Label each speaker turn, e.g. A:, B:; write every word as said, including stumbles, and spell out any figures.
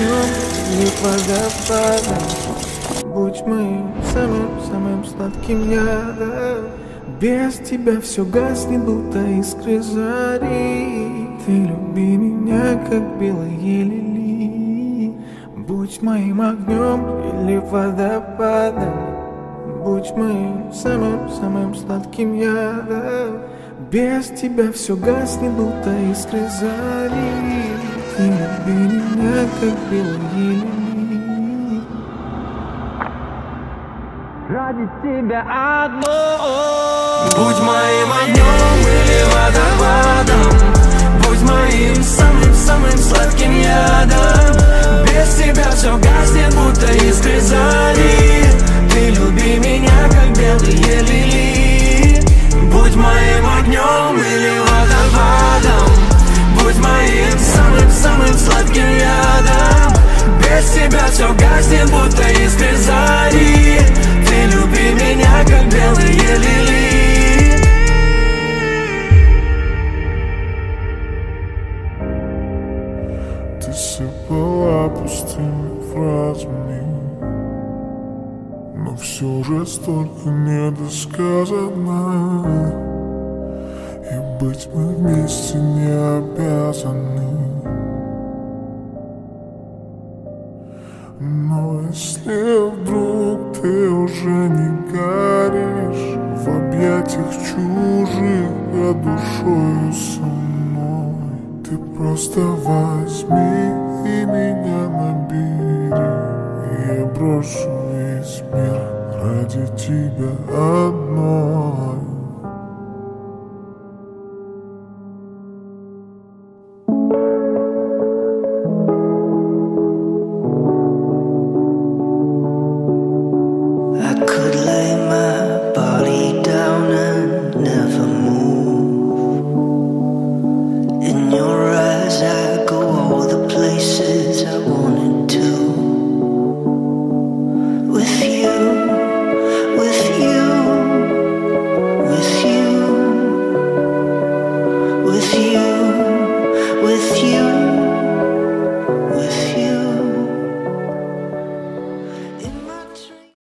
A: огнем или водопадом. Будь моим самым-самым сладким ядом. Без тебя все гаснет, будто искры зари. Ты люби меня, как белые лилии. Будь моим огнем или водопадом. Будь моим самым-самым сладким ядом. Без тебя все гаснет, будто искры зари. Ты люби меня, как белые лилии.
B: Ради тебя одно. Будь моим огнем или водопадом. Будь моим самым-самым сладким ядом. Без тебя все гаснет, будто искры зари. Ты люби меня, как белые лилии. Будь моим огнем или водопадом. Будь моим самым-самым сладким ядом. Без тебя все гаснет, будто искры зари. Ты люби меня, как белые лилии.
C: Ты сыпала пустыми фразами, но все же столько недосказано. И быть мы вместе не обязаны. Но если вдруг ты уже не горишь в объятиях чужих, а душою со мной, ты просто возьми и меня набери. И я брошу весь мир ради тебя одной.